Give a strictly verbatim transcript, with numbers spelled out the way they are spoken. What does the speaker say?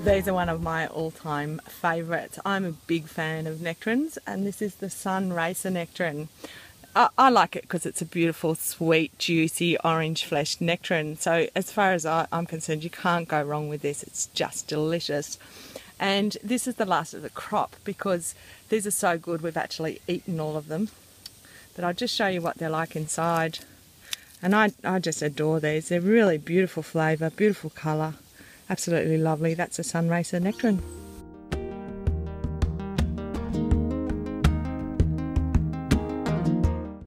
These are one of my all-time favourites. I'm a big fan of nectarines, and this is the Sunraycer Nectarine. I, I like it because it's a beautiful, sweet, juicy, orange-fleshed nectarine. So as far as I, I'm concerned, you can't go wrong with this. It's just delicious. And this is the last of the crop because these are so good we've actually eaten all of them. But I'll just show you what they're like inside. And I, I just adore these. They're really beautiful flavour, beautiful colour. Absolutely lovely. That's a Sunraycer Nectarine.